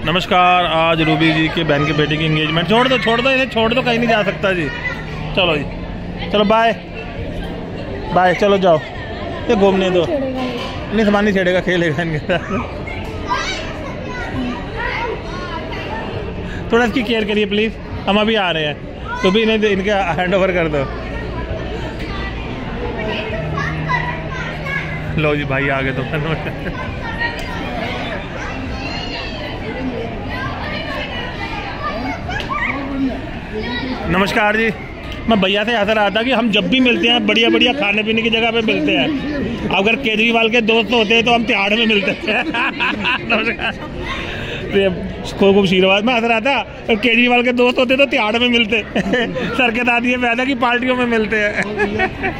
नमस्कार। आज रूबी जी के बहन के बेटे की एंगेजमेंट। छोड़ दो इन्हें, छोड़ दो, कहीं नहीं जा सकता जी। चलो जी, चलो बाय बाय, चलो जाओ, ये घूमने दो। नहीं सामान नहीं छेड़ेगा, खेलेगा इनके साथ। थोड़ा इसकी केयर करिए प्लीज़, हम अभी आ रहे हैं, तो भी इन्हें इनके हैंड ओवर कर दो। लो जी भाई आ गए तो। नमस्कार जी। मैं भैया से ऐसा रहा था कि हम जब भी मिलते हैं बढ़िया बढ़िया खाने पीने की जगह पे मिलते हैं। अगर केजरीवाल के दोस्त होते हैं तो हम तिहाड़ में मिलते हैं। नमस्कार, खूब आशीर्वाद। मैं ऐसा रहा था तो केजरीवाल के दोस्त होते तो तिहाड़ में मिलते। सर के दादी पैदा की पार्टियों में मिलते हैं।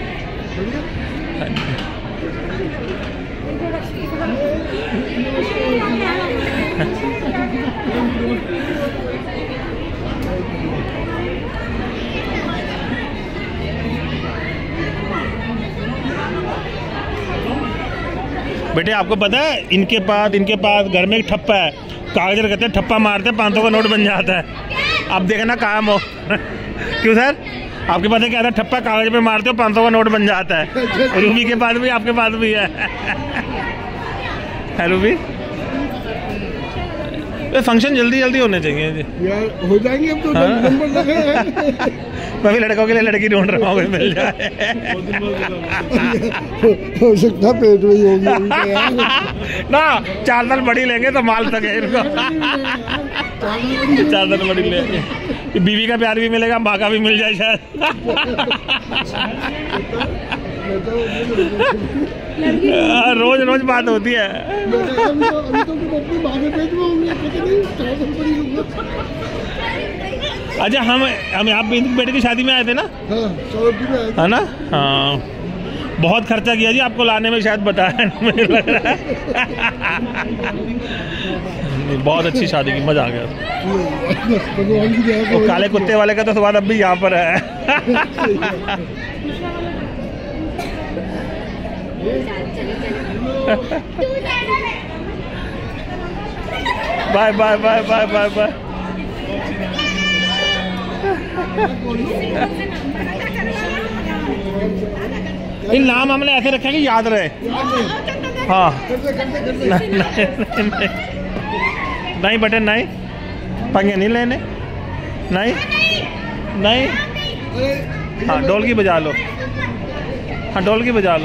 बेटे आपको पता है इनके पास घर में एक ठप्पा है, कागज कहते हैं, ठप्पा मारते हैं 500 का नोट बन जाता है। आप देखना काम हो। क्यों सर, आपके पास क्या था? ठप्पा कागज पे मारते हो 500 का नोट बन जाता है। रूबी के पास भी, आपके पास भी है रूबी। फंक्शन जल्दी होने चाहिए जी यार, हो जाएंगे अब तो। नंबर लगे हैं। मैं भी लड़कों के लिए लड़की ढूंढ रहा हूँ, मिल जाए। हो सकता पेट में ही होगी ना। 4 साल बड़ी लेंगे तो माल तक है इनको। 4 साल बड़ी लेंगे, बीवी का प्यार भी मिलेगा, माँ का भी मिल जाए शायद। रोज बात होती है। अच्छा, हम आप बेटे की शादी में आए थे ना? है ना? हाँ, बहुत खर्चा किया जी आपको लाने में, शायद बताया मुझे लग रहा है। बहुत अच्छी शादी की, मजा आ गया। वो काले कुत्ते वाले का तो स्वाद अब भी यहाँ पर है। Bye bye bye bye bye bye. इन नाम हमने ऐसे रखे कि याद रहे। हाँ, नहीं बेटे नहीं, पंगे नहीं लेने, नहीं। हाँ, ढोल की बजा लो। हाँ, ढोल की बजा लो।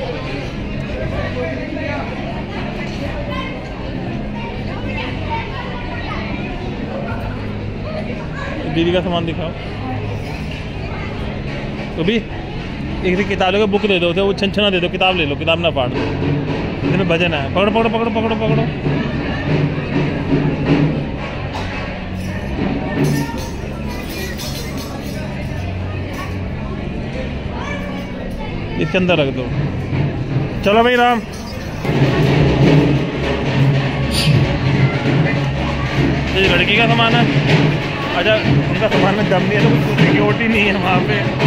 दीदी का सामान दिखाओ। तो भी एक किताबों की बुक दे दो, वो छनछना दे दो, किताब ले लो, किताब ना फाड़ दो। इसमें भजन है। पकड़ो पकड़ो पकड़ो पकड़ो पकड़ो। इसके अंदर रख दो। चलो भाई राम। ये लड़की का सामान है। अच्छा, उनका सामान में दम नहीं है तो कुछ सिक्योरिटी नहीं है वहाँ पे।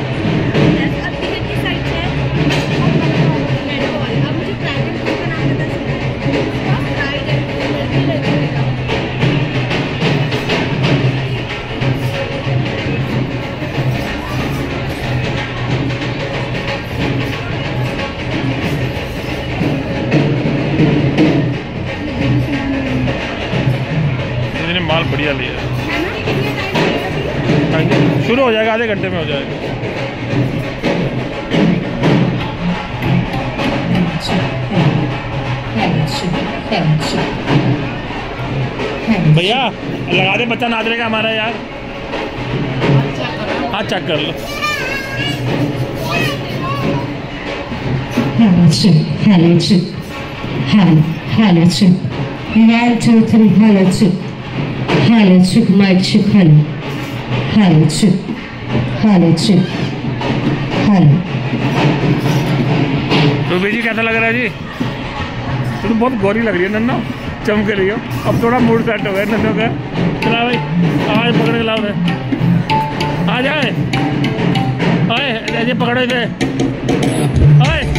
माल बढ़िया लिया है। शुरू हो जाएगा, आधे घंटे में हो जाएगा। भैया लगा दे, बच्चा नाच रहेगा हमारा यार। हाँ, चेक कर लो। Hello, 1, 2, 3, hello, check, mic check, hello, check, hello। Ruby ji कैसा लग रहा है जी? तो बहुत गोरी लग रही है नन्ना, चमक रही हो। अब थोड़ा मूड सेट हो गया नन्नों का। चला भाई, आज पकड़ के लाओ, आ जाए। आए पकड़ो इसे। आए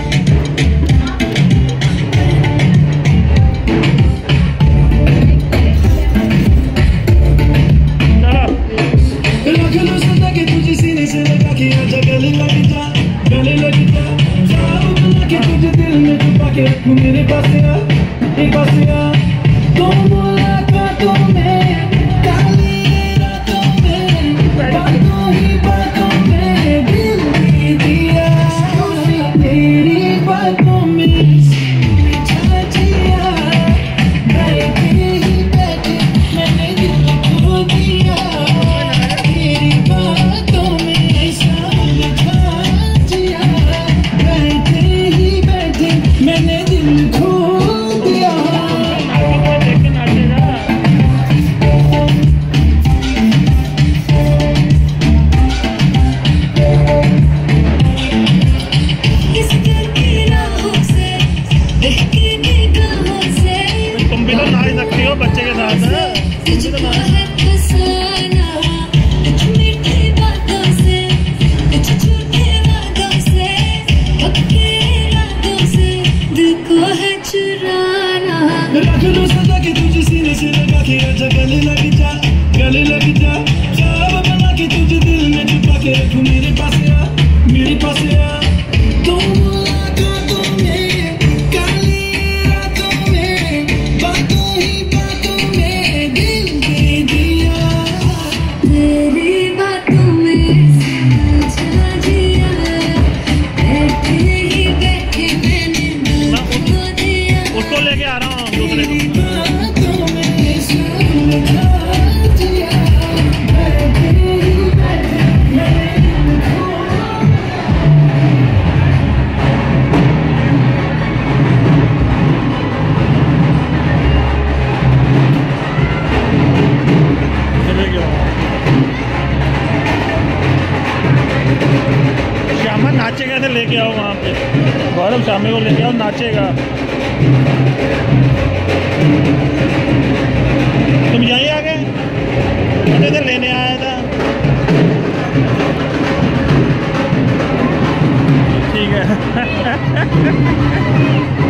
गले लग जा, ख्वाब बना के तुझे दिल में छुपा के रखूं, मेरे पास आ, मेरे पास आ। तुम मुलाकातों में, काली रातों में, बातों ही बातों में दिल दे दिया, तेरी बातों में समझा दिया, बैठे ही बैठे मैंने दिल को दिया। उसको लेके आ रहा हूँ दूसरे को। बातों में समझा दिया, बैठे ही बैठे मैंने दिल को श्यामा नाचेगा तो लेके आओ वहाँ पे, गौरव श्यामे को लेके आओ, नाचेगा। तुम यहीं आ गए, मुझे तो लेने आया था। ठीक है।